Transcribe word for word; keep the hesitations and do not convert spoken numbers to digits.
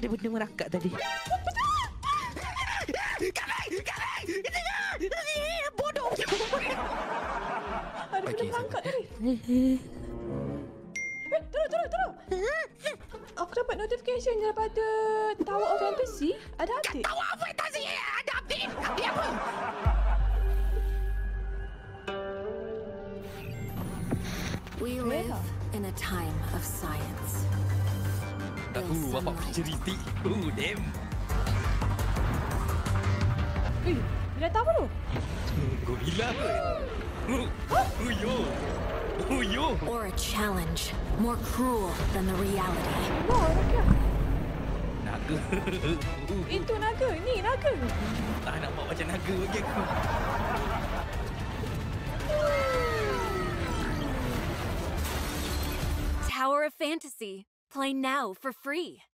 ada benda merangkak tadi. Kami! Kami! Bodoh! Ada benda merangkak tadi. Eh, tolong, tolong, tolong. Aku dapat notification daripada Tower of Fantasy. Ada update. Tower of Fantasy! Ada update! Update apa? We live in a time of science. Tahu bapak cerita. Oh, damn. Eh, bila tahu tu? Gorila ke? Oh, yo. Oh, yo. Or a challenge more cruel than the reality. Oh, naga. Naga. Itu naga. Ni naga. Tak nak buat macam naga bagi aku. Tower of Fantasy. Play now for free.